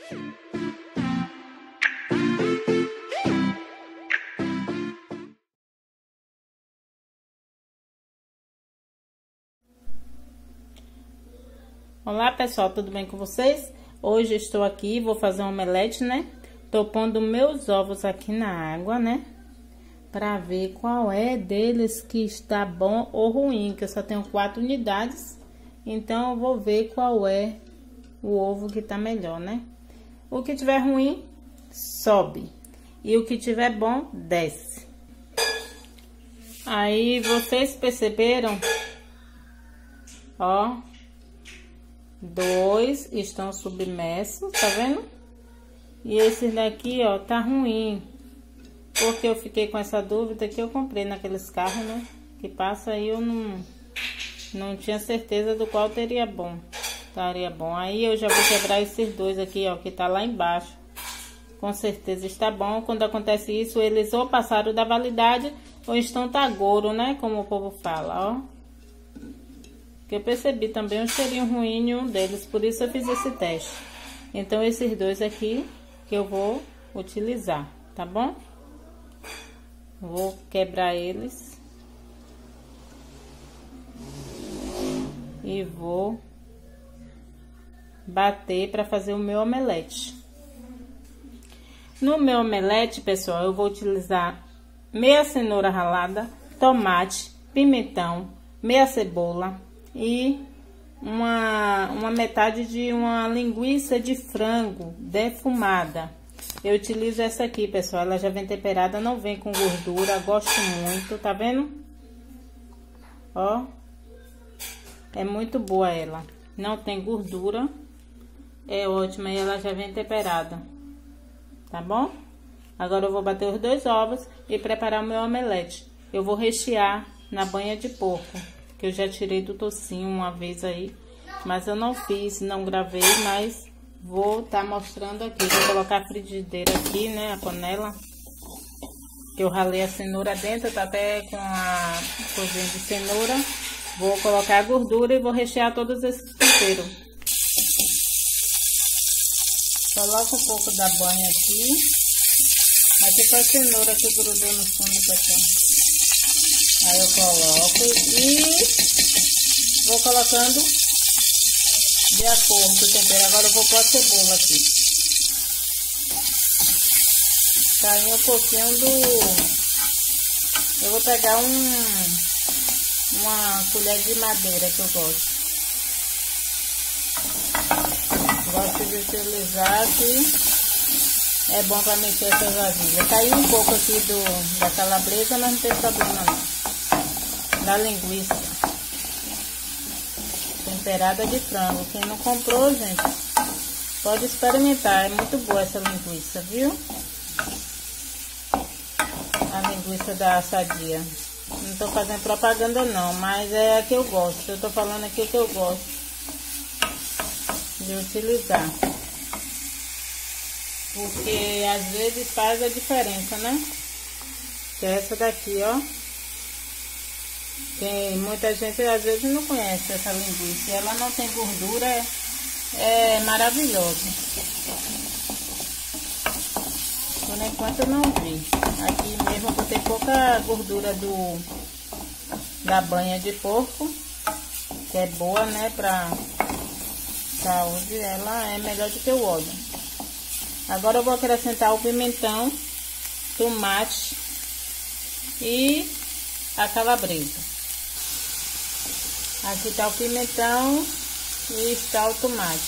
Olá pessoal, tudo bem com vocês? Hoje estou aqui, vou fazer um omelete, né? Tô pondo meus ovos aqui na água, né? Pra ver qual é deles que está bom ou ruim, que eu só tenho 4 unidades. Então eu vou ver qual é o ovo que tá melhor, né? O que tiver ruim, sobe. E o que tiver bom, desce. Aí vocês perceberam? Ó. 2 estão submersos, tá vendo? E esse daqui, ó, tá ruim. Porque eu fiquei com essa dúvida que eu comprei naqueles carros, né? Que passa aí, eu não tinha certeza do qual estaria bom. Aí eu já vou quebrar esses dois aqui, ó, que tá lá embaixo. Com certeza está bom. Quando acontece isso, eles ou passaram da validade ou estão tagouro, né? Como o povo fala, ó. Que eu percebi também um cheirinho ruim em um deles, por isso eu fiz esse teste. Então, esses dois aqui que eu vou utilizar, tá bom? Vou quebrar eles. E vou bater para fazer o meu omelete. No meu omelete, pessoal, eu vou utilizar meia cenoura ralada, tomate, pimentão, meia cebola e uma metade de uma linguiça de frango defumada. Eu utilizo essa aqui, pessoal, ela já vem temperada, não vem com gordura, gosto muito, tá vendo? Ó, é muito boa ela, não tem gordura, é ótima e ela já vem temperada, tá bom? Agora eu vou bater os 2 ovos e preparar o meu omelete. Eu vou rechear na banha de porco, que eu já tirei do tocinho uma vez aí, mas eu não fiz, não gravei, mas vou estar mostrando aqui. Vou colocar a frigideira aqui, né, a panela, que eu ralei a cenoura dentro, tá até com a cozinha de cenoura. Vou colocar a gordura e vou rechear todos esses temperos. Coloco um pouco da banha aqui. Aqui foi a cenoura que grudou no fundo, pessoal. Aí eu coloco e vou colocando de acordo com o tempero. Agora eu vou pôr a cebola aqui. Caiu um pouquinho eu vou pegar uma colher de madeira que eu gosto. Gosto de utilizar aqui. É bom para mexer essas vasilhas. Caiu um pouco aqui da calabresa, mas não tem problema não. Da linguiça temperada de frango. Quem não comprou, gente, pode experimentar. É muito boa essa linguiça, viu? A linguiça da Sadia. Não tô fazendo propaganda não, mas é a que eu gosto. Eu tô falando aqui o que eu gosto de utilizar. Porque às vezes faz a diferença, né? Que é essa daqui, ó. Tem muita gente às vezes não conhece essa linguiça. Ela não tem gordura, é maravilhosa. Por enquanto eu não vi. Aqui mesmo eu botei pouca gordura da banha de porco, que é boa, né, pra saúde. Ela é melhor do que o óleo. Agora eu vou acrescentar o pimentão, tomate e a calabresa. Aqui está o pimentão e está o tomate.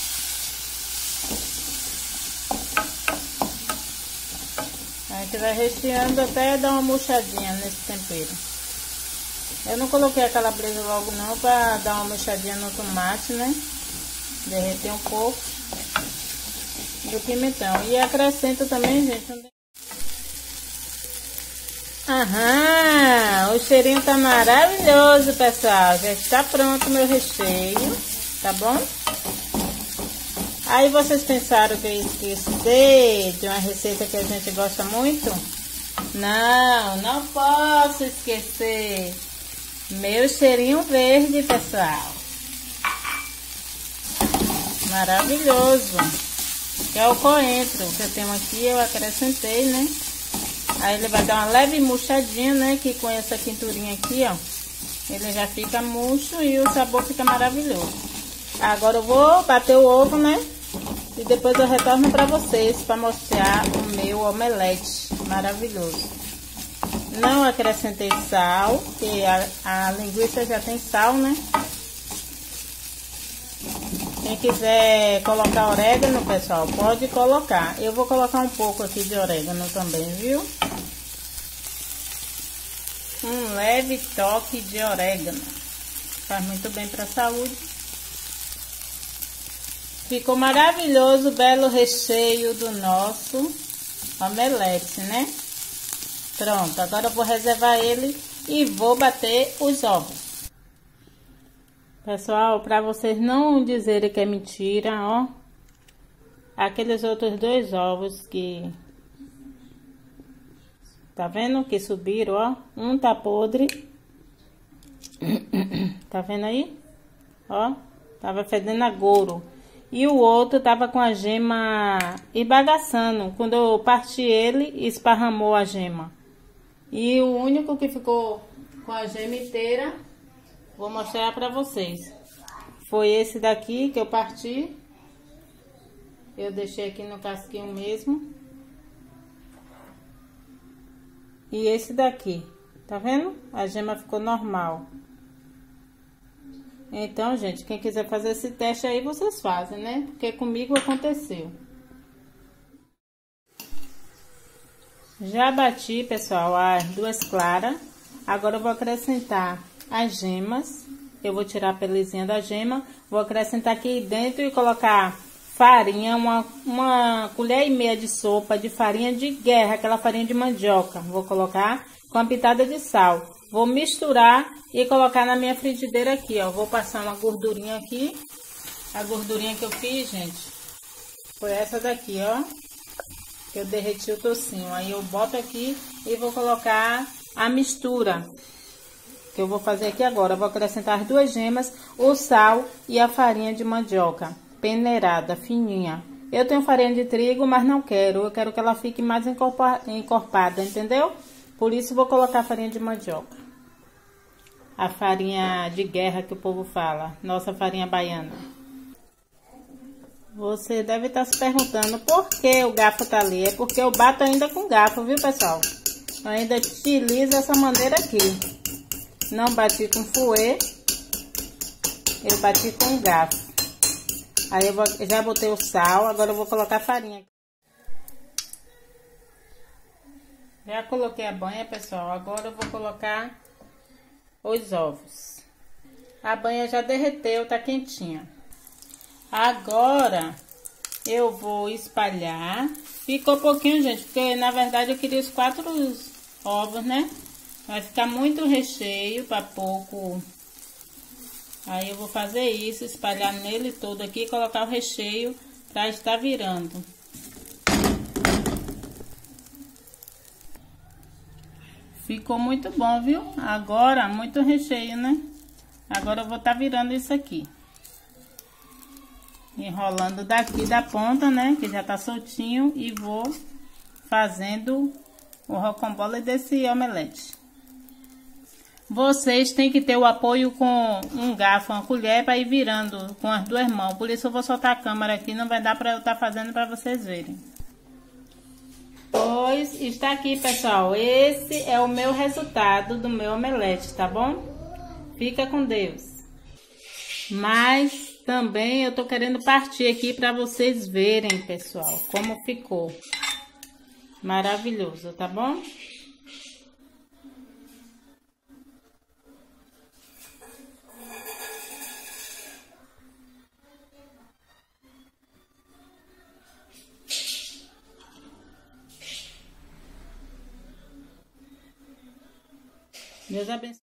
A gente vai recheando até dar uma murchadinha nesse tempero. Eu não coloquei a calabresa logo não, para dar uma murchadinha no tomate, né? Derreter um pouco. E o pimentão. E acrescento também, gente. Aham, o cheirinho tá maravilhoso, pessoal. Já está pronto o meu recheio, tá bom? Aí vocês pensaram que eu ia esquecer de uma receita que a gente gosta muito? Não, não posso esquecer. Meu cheirinho verde, pessoal. Maravilhoso. que é o coentro que eu tenho aqui, eu acrescentei, né? Aí ele vai dar uma leve murchadinha, né? Que com essa quinturinha aqui, ó, ele já fica murcho e o sabor fica maravilhoso. Agora eu vou bater o ovo, né? E depois eu retorno pra vocês para mostrar o meu omelete maravilhoso. Não acrescentei sal, porque a linguiça já tem sal, né? Quem quiser colocar orégano, pessoal, pode colocar. Eu vou colocar um pouco aqui de orégano também, viu? Um leve toque de orégano. Faz muito bem para a saúde. Ficou maravilhoso o belo recheio do nosso omelete, né? Pronto, agora eu vou reservar ele e vou bater os ovos. Pessoal, para vocês não dizerem que é mentira, ó. Aqueles outros 2 ovos que... Tá vendo? Que subiram, ó. Um tá podre. Tá vendo aí? Ó, tava fedendo a couro. E o outro tava com a gema esbagaçando. Quando eu parti ele, esparramou a gema. E o único que ficou com a gema inteira... Vou mostrar pra vocês. Foi esse daqui que eu parti. Eu deixei aqui no casquinho mesmo. E esse daqui. Tá vendo? A gema ficou normal. Então, gente, quem quiser fazer esse teste aí, vocês fazem, né? Porque comigo aconteceu. Já bati, pessoal, as 2 claras. Agora eu vou acrescentar as gemas. Eu vou tirar a pelezinha da gema, vou acrescentar aqui dentro e colocar farinha, uma colher e meia de sopa de farinha de guerra, aquela farinha de mandioca. Vou colocar com uma pitada de sal. Vou misturar e colocar na minha frigideira aqui, ó. Vou passar uma gordurinha aqui. A gordurinha que eu fiz, gente, foi essa daqui, ó. Que eu derreti o tocinho. Aí eu boto aqui e vou colocar a mistura que eu vou fazer aqui agora. Eu vou acrescentar as 2 gemas, o sal e a farinha de mandioca peneirada, fininha. Eu tenho farinha de trigo, mas não quero. Eu quero que ela fique mais encorpada, entendeu? Por isso vou colocar a farinha de mandioca. A farinha de guerra que o povo fala. Nossa farinha baiana. Você deve estar se perguntando por que o garfo tá ali. É porque eu bato ainda com garfo, viu, pessoal? Eu ainda utilizo essa maneira aqui. Não bati com fouet, eu bati com garfo. Aí eu já botei o sal, agora eu vou colocar a farinha. Já coloquei a banha, pessoal, agora eu vou colocar os ovos. A banha já derreteu, tá quentinha. Agora eu vou espalhar. Ficou pouquinho, gente, porque na verdade eu queria os 4 ovos, né? Vai ficar muito recheio para pouco. Aí eu vou fazer isso, espalhar nele todo aqui e colocar o recheio para estar virando. Ficou muito bom, viu? Agora, muito recheio, né? Agora eu vou estar virando isso aqui. Enrolando daqui da ponta, né? Que já tá soltinho. E vou fazendo o rocambole desse omelete. Vocês têm que ter o apoio com um garfo, uma colher para ir virando com as 2 mãos. Por isso eu vou soltar a câmera aqui, não vai dar para eu estar fazendo para vocês verem. Pois está aqui, pessoal. Esse é o meu resultado do meu omelete, tá bom? Fica com Deus. Mas também eu tô querendo partir aqui para vocês verem, pessoal, como ficou. Maravilhoso, tá bom? Deus abençoe.